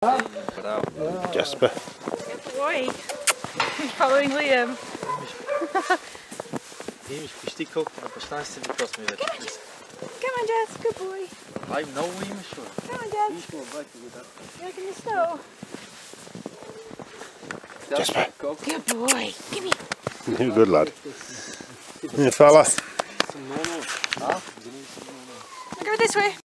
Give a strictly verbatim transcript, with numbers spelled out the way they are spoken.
Jasper. Good boy. He's following Liam. Stick up and stand still across me. Come on, Jess. Good boy. I know we must sure. Come on, Jess. You're like in the snow. Jasper. Good boy. Give me. You're a good lad. Yeah, fella. I'll go this way.